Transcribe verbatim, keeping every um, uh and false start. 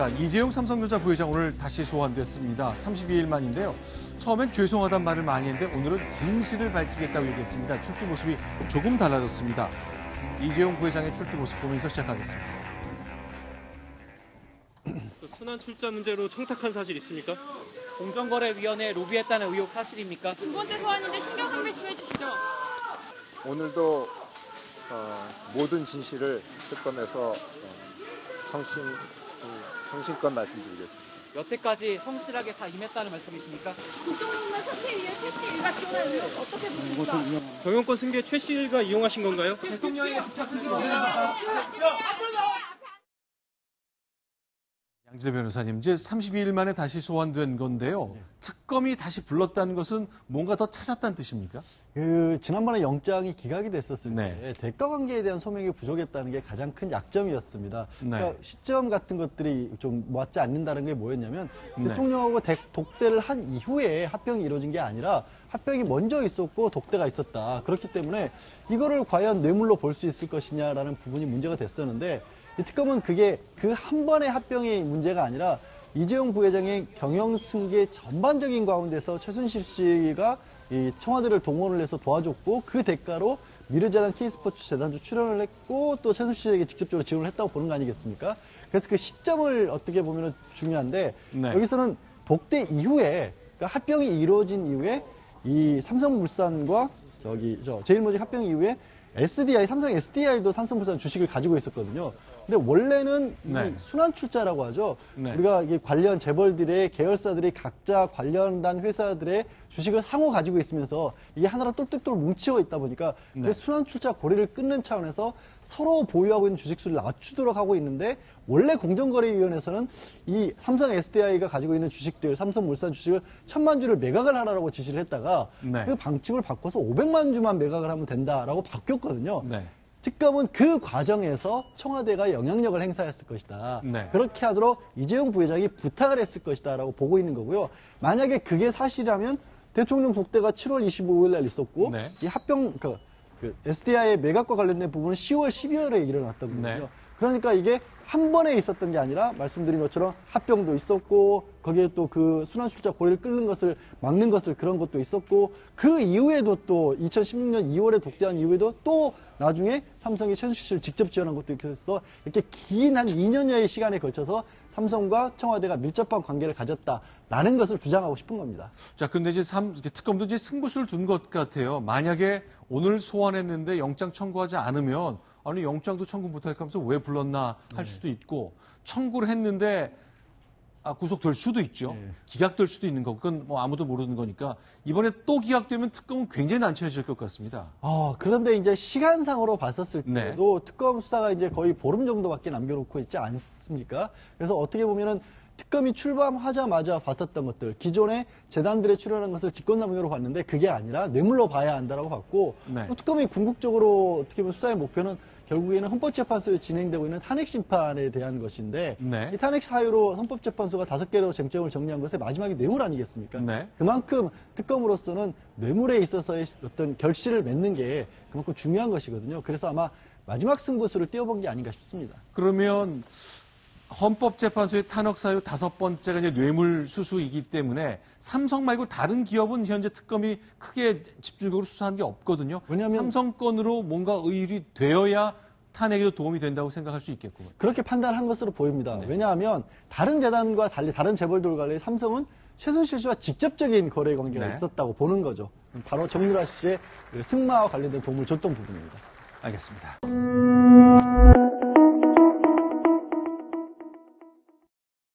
자, 이재용 삼성전자 부회장 오늘 다시 소환됐습니다. 삼십이 일 만인데요. 처음엔 죄송하다는 말을 많이 했는데 오늘은 진실을 밝히겠다고 얘기했습니다. 출두 모습이 조금 달라졌습니다. 이재용 부회장의 출두 모습 보면서 시작하겠습니다. 순환 출자 문제로 청탁한 사실 있습니까? 공정거래위원회에 로비했다는 의혹 사실입니까? 두 번째 소환인데 신경 한 말씀 해주시죠. 오늘도 어, 모든 진실을 특검에서 어, 성심, 성심껏 말씀드리겠습니다. 여태까지 성실하게 다 임했다는 말씀이십니까? 국정농단 사태 위에 최씨 일가 지원한 의혹 어떻게 보십니까? 경영권 승계 최 씨가 이용하신 건가요? 대통령에게 직접 의뢰하셨다. 양지래 변호사님, 이제 삼십이 일 만에 다시 소환된 건데요. 특검이 다시 불렀다는 것은 뭔가 더 찾았다는 뜻입니까? 그 지난번에 영장이 기각이 됐었을 네. 때 대가 관계에 대한 소명이 부족했다는 게 가장 큰 약점이었습니다. 네. 그러니까 시점 같은 것들이 좀 맞지 않는다는 게 뭐였냐면 네. 대통령하고 대, 독대를 한 이후에 합병이 이루어진 게 아니라 합병이 먼저 있었고 독대가 있었다. 그렇기 때문에 이거를 과연 뇌물로 볼 수 있을 것이냐라는 부분이 문제가 됐었는데 이 특검은 그게 그 한 번의 합병의 문제가 아니라 이재용 부회장의 경영 승계 전반적인 가운데서 최순실 씨가 이 청와대를 동원을 해서 도와줬고 그 대가로 미르재단 K스포츠 재단주 출연을 했고 또 최순실 씨에게 직접적으로 지원을 했다고 보는 거 아니겠습니까? 그래서 그 시점을 어떻게 보면 중요한데 네. 여기서는 독대 이후에 그러니까 합병이 이루어진 이후에 이 삼성물산과 저기 저 제일모직 합병 이후에 에스디아이 삼성 에스디아이도 삼성물산 주식을 가지고 있었거든요. 근데 원래는 네. 이 순환 출자라고 하죠. 네. 우리가 이 관련 재벌들의 계열사들이 각자 관련된 회사들의 주식을 상호 가지고 있으면서 이게 하나로 똘똘똘 뭉치어 있다 보니까 네. 그 순환 출자 고리를 끊는 차원에서 서로 보유하고 있는 주식수를 낮추도록 하고 있는데 원래 공정거래위원회에서는 이 삼성 에스디아이가 가지고 있는 주식들, 삼성물산 주식을 천만 주를 매각을 하라고 지시를 했다가 네. 그 방침을 바꿔서 오백만 주만 매각을 하면 된다라고 바뀌었거든요. 네. 특검은 그 과정에서 청와대가 영향력을 행사했을 것이다. 네. 그렇게 하도록 이재용 부회장이 부탁을 했을 것이다라고 보고 있는 거고요. 만약에 그게 사실이라면 대통령 독대가 칠월 이십오일 날 있었고 네. 이 합병 그, 그 에스디아이의 매각과 관련된 부분은 시월 십이월에 일어났던 거거든요. 네. 그러니까 이게 한 번에 있었던 게 아니라 말씀드린 것처럼 합병도 있었고 거기에 또 그 순환출자 고리를 끊는 것을 막는 것을 그런 것도 있었고 그 이후에도 또 이천십육 년 이월에 독대한 이후에도 또 나중에 삼성이 최순실 씨를 직접 지원한 것도 있어서 이렇게 긴 한 이 년여의 시간에 걸쳐서 삼성과 청와대가 밀접한 관계를 가졌다라는 것을 주장하고 싶은 겁니다. 자, 근데 이제 삼, 특검도 이제 승부수를 둔 것 같아요. 만약에 오늘 소환했는데 영장 청구하지 않으면 아니 영장도 청구 못할까면서 왜 불렀나 할 수도 있고 청구를 했는데 아, 구속될 수도 있죠. 네. 기각될 수도 있는 거고 그건 뭐 아무도 모르는 거니까 이번에 또 기각되면 특검은 굉장히 난처해질 것 같습니다. 아, 그런데 이제 시간상으로 봤었을 네. 때도 특검 수사가 이제 거의 보름 정도밖에 남겨놓고 있지 않습니까? 그래서 어떻게 보면은 특검이 출범하자마자 봤었던 것들, 기존의 재단들에 출연한 것을 직권남용으로 봤는데 그게 아니라 뇌물로 봐야 한다라고 봤고 네. 또 특검이 궁극적으로 어떻게 보면 수사의 목표는 결국에는 헌법재판소에 진행되고 있는 탄핵심판에 대한 것인데 네. 이 탄핵 사유로 헌법재판소가 다섯 개로 쟁점을 정리한 것의 마지막이 뇌물 아니겠습니까? 네. 그만큼 특검으로서는 뇌물에 있어서의 어떤 결실을 맺는 게 그만큼 중요한 것이거든요. 그래서 아마 마지막 승부수를 띄워본 게 아닌가 싶습니다. 그러면 헌법재판소의 탄핵 사유 다섯 번째가 이제 뇌물 수수이기 때문에 삼성 말고 다른 기업은 현재 특검이 크게 집중적으로 수사한 게 없거든요. 왜냐하면 삼성 건으로 뭔가 의율이 되어야 탄핵에도 도움이 된다고 생각할 수 있겠고. 그렇게 판단한 것으로 보입니다. 네. 왜냐하면 다른 재단과 달리 다른 재벌들과 달리 삼성은 최순실 씨와 직접적인 거래 관계가 네. 있었다고 보는 거죠. 바로 정유라 씨의 그 승마와 관련된 도움을 줬던 부분입니다. 알겠습니다.